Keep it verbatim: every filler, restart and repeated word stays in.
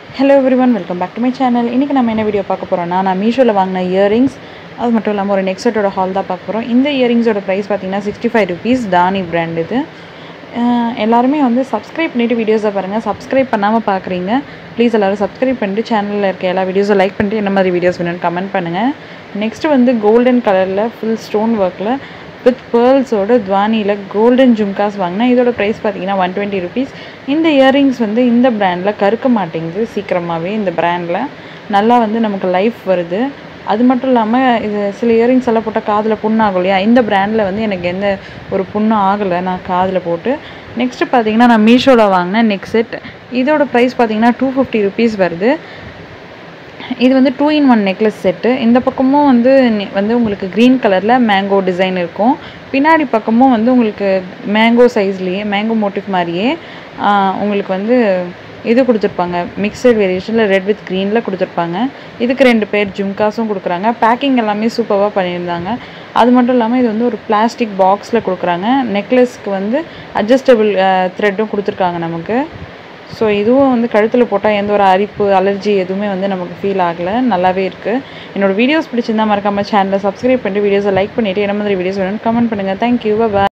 Hello everyone, welcome back to my channel. இன்னைக்கு நம்ம என்ன வீடியோ பார்க்க போறோம்னா நான் மீஷோல வாங்குன இயரிங்ஸ் அது மட்டும் இல்லாம ஒரு நெக் செட்டோட ஹால் தான் பார்க்க போறோம். இந்த இயரிங்ஸோட பிரைஸ் பாத்தீங்கன்னா sixty-five rupees தானி பிராண்ட் இது. எல்லாரும் வந்து Subscribe பண்ணிட்டு வீடியோஸை பாருங்க. Subscribe பண்ணாம பார்க்கறீங்க. ப்ளீஸ் எல்லாரும் Subscribe பண்ணிட்டு சேனல்ல இருக்க எல்லா வீடியோஸை லைக் பண்ணிட்டு என்ன மாதிரி வீடியோஸ் வேணும்னு கமெண்ட் பண்ணுங்க. நெக்ஸ்ட் வந்து கோல்டன் கலர்ல full stone workல with pearls oda dwanila golden jumkas vaangna idoda price pathina one twenty rupees. இந்த earrings வந்து இந்த பிராண்ட்ல கருக்க மாட்டேங்குது சீக்கிரமாவே. இந்த பிராண்ட்ல நல்லா வந்து நமக்கு லைஃப் வருது. அது மட்டும் இல்லாம இது சில earrings எல்லாம் போட்டா காதுல புண்ணு ஆகும் இல்லையா, இந்த பிராண்ட்ல வந்து எனக்கு எந்த ஒரு புண்ணு ஆகல நான் காதுல போட்டு. நெக்ஸ்ட் பாத்தீங்கன்னா நான் மீஷோல வாங்குன நெக் செட். இதோட பிரைஸ் பாத்தீங்கன்னா two fifty rupees வருது. இது வந்து two in one necklace set. இந்த பக்கமும் வந்து வந்து உங்களுக்கு green கலர்ல மேங்கோ டிசைன் இருக்கும். பின்னாடி பக்கமும் வந்து உங்களுக்கு மேங்கோ சைஸ்லயே மேங்கோ மோட்டிவ் மாதிரியே உங்களுக்கு வந்து இது கொடுத்துருப்பாங்க. மிக்சட் வேரியேஷன்ல ரெட் வித் greenல கொடுத்துருப்பாங்க. இதுக்கு ரெண்டு பேர் ஜும்காஸும் கொடுக்குறாங்க. பேக்கிங் எல்லாமே சூப்பராக பண்ணியிருந்தாங்க. அது மட்டும் இல்லாமல் இது வந்து ஒரு பிளாஸ்டிக் பாக்ஸில் கொடுக்குறாங்க. நெக்லஸ்க்கு வந்து அட்ஜஸ்டபிள் த்ரெட்டும் கொடுத்துருக்காங்க நமக்கு. ஸோ இதுவும் வந்து கழுத்தில் போட்டால் எந்த ஒரு அரிப்பு அலர்ஜி எதுவுமே வந்து நமக்கு ஃபீல் ஆகலை, நல்லாவே இருக்குது. என்னோடய வீடியோஸ் பிடிச்சிருந்தா மறக்காமல் சேனலை சப்ஸ்கிரைப் பண்ணிட்டு வீடியோஸை லைக் பண்ணிவிட்டு என்ன மாதிரி வீடியோஸ் வேணும்னு கமெண்ட் பண்ணுங்கள். தேங்க்யூ, பாய்.